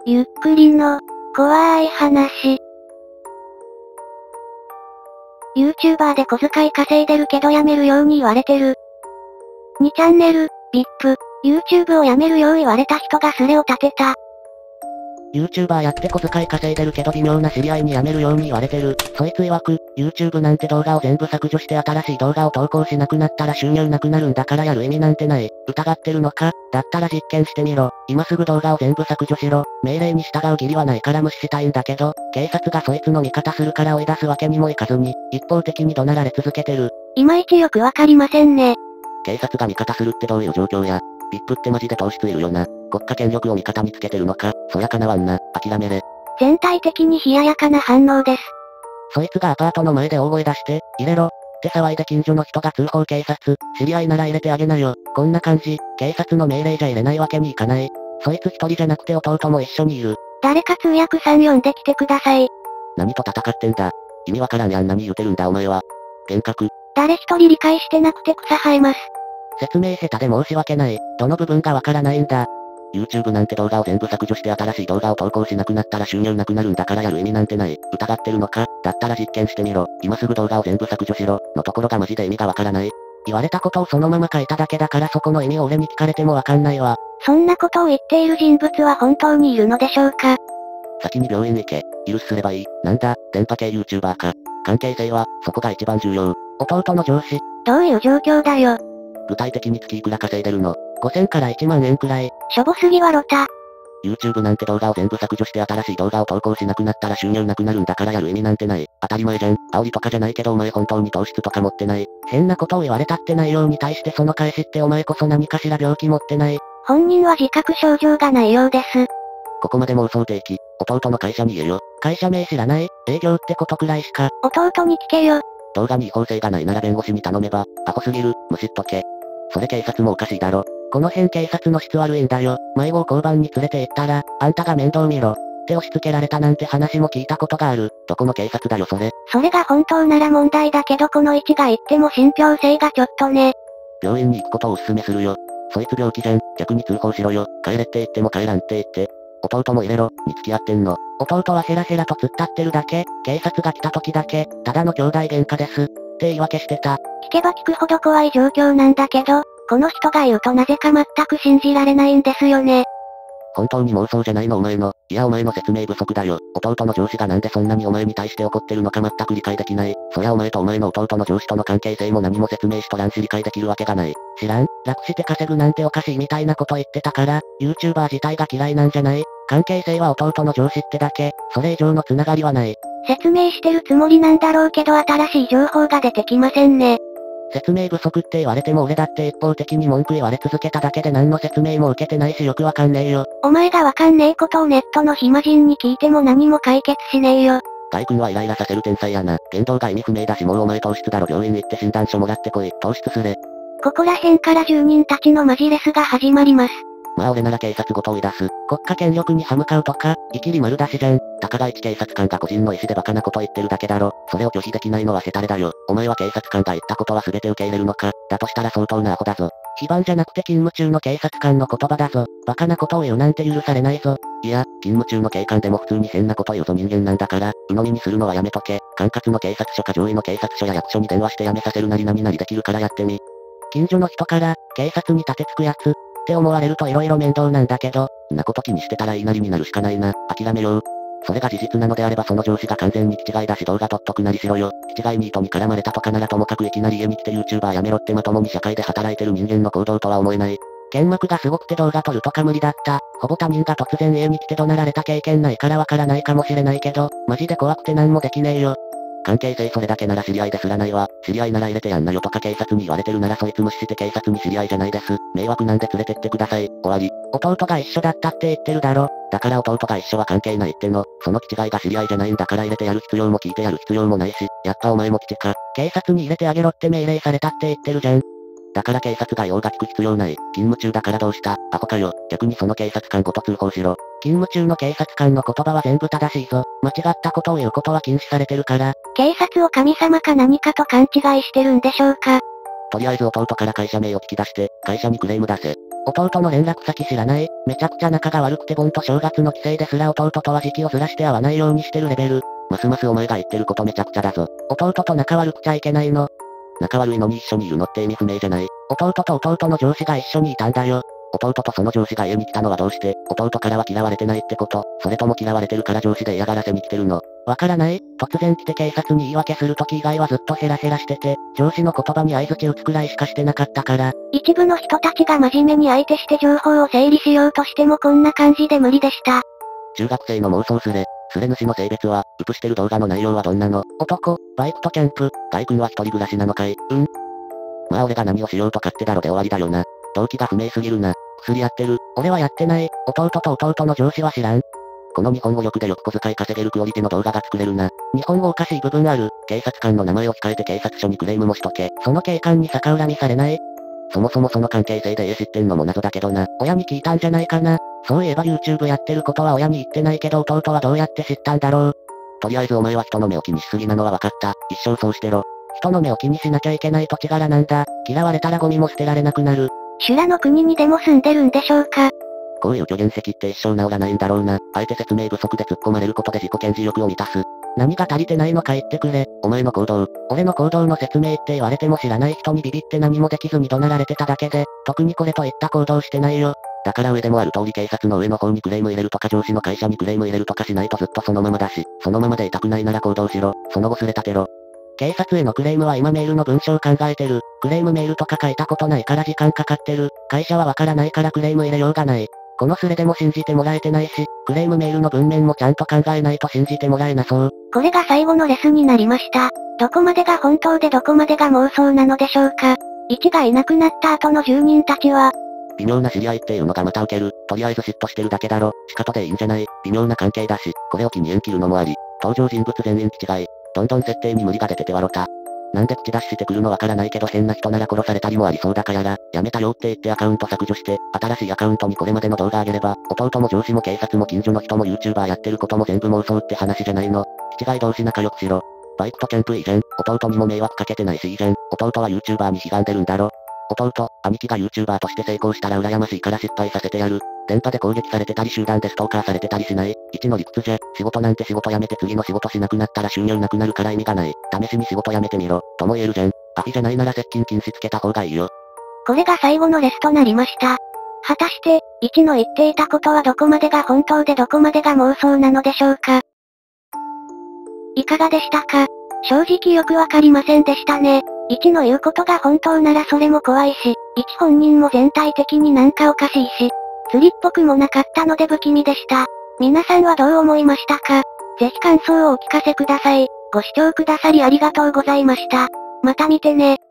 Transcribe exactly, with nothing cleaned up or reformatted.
ゆっくりの、怖い話。YouTuber で小遣い稼いでるけど辞めるように言われてる。にチャンネル、ブイアイピ、YouTube を辞めるよう言われた人がスレを立てた。 YouTuber やって小遣い稼いでるけど微妙な知り合いに辞めるように言われてる。そいつ曰く、YouTube なんて動画を全部削除して新しい動画を投稿しなくなったら収入なくなるんだからやる意味なんてない。疑ってるのか？だったら実験してみろ。今すぐ動画を全部削除しろ。命令に従う義理はないから無視したいんだけど、警察がそいつの味方するから追い出すわけにもいかずに、一方的に怒鳴られ続けてる。 いまいちよくわかりませんね。 警察が味方するってどういう状況や？ブイアイピってマジで糖質いるよな。国家権力を味方につけてるのか？そりゃ叶わんな。諦めれ。 全体的に冷ややかな反応です。 そいつがアパートの前で大声出して、入れろって騒いで近所の人が通報警察、知り合いなら入れてあげなよ。こんな感じ、警察の命令じゃ入れないわけにいかない。そいつ一人じゃなくて弟も一緒にいる。 誰か通訳さん呼んできてください。 何と戦ってんだ。意味わからんやん。何言うてるんだお前は。幻覚。 誰一人理解してなくて草生えます。 説明下手で申し訳ない。どの部分がわからないんだ。YouTube なんて動画を全部削除して新しい動画を投稿しなくなったら収入なくなるんだからやる意味なんてない。疑ってるのか？だったら実験してみろ。今すぐ動画を全部削除しろ。のところがマジで意味がわからない。言われたことをそのまま書いただけだからそこの意味を俺に聞かれてもわかんないわ。 そんなことを言っている人物は本当にいるのでしょうか？ 先に病院行け。イルスすればいい。なんだ、電波系 YouTuber か。関係性は、そこが一番重要。弟の上司。 どういう状況だよ。 具体的に月いくら稼いでるの？ ごせん からいちまんえんくらい。 しょぼすぎはロタ。 YouTube なんて動画を全部削除して新しい動画を投稿しなくなったら収入なくなるんだからやる意味なんてない。当たり前じゃん。煽りとかじゃないけどお前本当に糖質とか持ってない。変なことを言われたって内容に対してその返しってお前こそ何かしら病気持ってない。 本人は自覚症状がないようです。 ここまで妄想定期。弟の会社に言えよ。会社名知らない？営業ってことくらいしか。 弟に聞けよ。 動画に違法性がないなら弁護士に頼めば、アホすぎる、むしっとけ。それ警察もおかしいだろ。この辺警察の質悪いんだよ。迷子を交番に連れて行ったら、あんたが面倒見ろ。って押し付けられたなんて話も聞いたことがある。どこの警察だよそれ。 それが本当なら問題だけどこの位置が言っても信憑性がちょっとね。 病院に行くことをお勧めするよ。そいつ病気じゃん。逆に通報しろよ。帰れって言っても帰らんって言って。弟も入れろ、に付き合ってんの。弟はヘラヘラと突っ立ってるだけ。警察が来た時だけ、ただの兄弟喧嘩です。って言い訳してた。 聞けば聞くほど怖い状況なんだけど、この人が言うとなぜか全く信じられないんですよね。 本当に妄想じゃないのお前の。いやお前の説明不足だよ。弟の上司がなんでそんなにお前に対して怒ってるのか全く理解できない。そりゃお前とお前の弟の上司との関係性も何も説明しとらんし理解できるわけがない。知らん？楽して稼ぐなんておかしいみたいなこと言ってたから、YouTuber 自体が嫌いなんじゃない？関係性は弟の上司ってだけ、それ以上のつながりはない。 説明してるつもりなんだろうけど新しい情報が出てきませんね。 説明不足って言われても俺だって一方的に文句言われ続けただけで何の説明も受けてないしよくわかんねえよ。 お前がわかんねえことをネットの暇人に聞いても何も解決しねえよ。 ガイ君はイライラさせる天才やな。言動が意味不明だしもうお前糖質だろ病院行って診断書もらってこい。糖質すれ。 ここら辺から住人たちのマジレスが始まります。 まあ俺なら警察ごと追い出す。国家権力に歯向かうとか、いきり丸出しじゃん。たかが一警察官が個人の意思でバカなこと言ってるだけだろ。それを拒否できないのはヘタレだよ。お前は警察官が言ったことは全て受け入れるのか。だとしたら相当なアホだぞ。非番じゃなくて勤務中の警察官の言葉だぞ。バカなことを言うなんて許されないぞ。いや、勤務中の警官でも普通に変なこと言うぞ人間なんだから、鵜呑みにするのはやめとけ。管轄の警察署か上位の警察署や役所に電話してやめさせるなり何なりできるからやってみ。近所の人から、警察に立てつくやつ、って思われると色々面倒なんだけど、んなこと気にしてたら言いなりになるしかないな。諦めよう。それが事実なのであればその上司が完全に気違いだし動画撮っとくなりしろよ。気違いに糸に絡まれたとかならともかくいきなり家に来て YouTuber やめろってまともに社会で働いてる人間の行動とは思えない。剣幕がすごくて動画撮るとか無理だった。ほぼ他人が突然家に来て怒鳴られた経験ないからわからないかもしれないけど、マジで怖くて何もできねえよ。関係性それだけなら知り合いですらないわ。知り合いなら入れてやんなよとか警察に言われてるならそいつ無視して警察に知り合いじゃないです。迷惑なんで連れてってください。終わり。弟が一緒だったって言ってるだろ。だから弟が一緒は関係ないっての。その気違いが知り合いじゃないんだから入れてやる必要も聞いてやる必要もないし、やっぱお前も基地か。警察に入れてあげろって命令されたって言ってるじゃん。だから警察が用が聞く必要ない。勤務中だからどうした？アホかよ。逆にその警察官ごと通報しろ。勤務中の警察官の言葉は全部正しいぞ。間違ったことを言うことは禁止されてるから。 警察を神様か何かと勘違いしてるんでしょうか。 とりあえず弟から会社名を聞き出して、会社にクレーム出せ。 弟の連絡先知らない。めちゃくちゃ仲が悪くて盆と正月の帰省ですら弟とは時期をずらして会わないようにしてるレベル。ますますお前が言ってることめちゃくちゃだぞ。弟と仲悪くちゃいけないの。仲悪いのに一緒にいるのって意味不明じゃない。弟と弟の上司が一緒にいたんだよ。弟とその上司が家に来たのはどうして、弟からは嫌われてないってこと、それとも嫌われてるから上司で嫌がらせに来てるの。わからない。突然来て警察に言い訳する時以外はずっとヘラヘラしてて、上司の言葉に相槌打つくらいしかしてなかったから。 一部の人たちが真面目に相手して情報を整理しようとしてもこんな感じで無理でした。 中学生の妄想スレ、スレ主の性別は、ウプしてる動画の内容はどんなの？男、バイクとキャンプ、ガイ君は一人暮らしなのかい？うん。まあ俺が何をしようと勝手だろで終わりだよな。動機が不明すぎるな。薬やってる。俺はやってない。弟と弟の上司は知らん。この日本語力でよく小遣い稼げるクオリティの動画が作れるな。日本語おかしい部分ある。警察官の名前を控えて警察署にクレームもしとけ。その警官に逆恨みされない？そもそもその関係性で家知ってんのも謎だけどな。親に聞いたんじゃないかな。そういえば YouTube やってることは親に言ってないけど弟はどうやって知ったんだろう。とりあえずお前は人の目を気にしすぎなのは分かった。一生そうしてろ。人の目を気にしなきゃいけない土地柄なんだ。嫌われたらゴミも捨てられなくなる。 修羅の国にでも住んでるんでしょうか。 こういう虚言癖って一生治らないんだろうな。あえて説明不足で突っ込まれることで自己顕示欲を満たす。何が足りてないのか言ってくれ。お前の行動。俺の行動の説明って言われても知らない人にビビって何もできずに怒鳴られてただけで、特にこれといった行動してないよ。だから上でもある通り警察の上の方にクレーム入れるとか上司の会社にクレーム入れるとかしないとずっとそのままだし、そのままでいたくないなら行動しろ。その後すれ立てろ。警察へのクレームは今メールの文章考えてる。クレームメールとか書いたことないから時間かかってる。会社はわからないからクレーム入れようがない。このスレでも信じてもらえてないし、クレームメールの文面もちゃんと考えないと信じてもらえなそう。 これが最後のレスになりました。どこまでが本当でどこまでが妄想なのでしょうか。いちがいなくなった後の住人たちは、 微妙な知り合いっていうのがまたウケる。とりあえず嫉妬してるだけだろ。仕方でいいんじゃない。微妙な関係だし、これを機に縁切るのもあり。登場人物全員気違い。どんどん設定に無理が出てて笑った。なんで口出ししてくるのわからないけど変な人なら殺されたりもありそうだからや、やめたよって言ってアカウント削除して、新しいアカウントにこれまでの動画上げれば、弟も上司も警察も近所の人も YouTuber やってることも全部妄想って話じゃないの。気違い同士仲良くしろ。バイクとキャンプいいじゃん。弟にも迷惑かけてないしいいじゃん。弟は YouTuber に悲願でるんだろ。弟、兄貴が YouTuber として成功したら羨ましいから失敗させてやる。電波で攻撃されてたり集団でストーカーされてたりしない。一の理屈じゃ、仕事なんて仕事辞めて次の仕事しなくなったら収入なくなるから意味がない。試しに仕事辞めてみろ、とも言えるじゃん。アフィじゃないなら接近禁止つけた方がいいよ。 これが最後のレスとなりました。果たして、いちの言っていたことはどこまでが本当でどこまでが妄想なのでしょうか。いかがでしたか？正直よくわかりませんでしたね。いちの言うことが本当ならそれも怖いし、いち本人も全体的になんかおかしいし、釣りっぽくもなかったので不気味でした。皆さんはどう思いましたか？ぜひ感想をお聞かせください。ご視聴くださりありがとうございました。また見てね。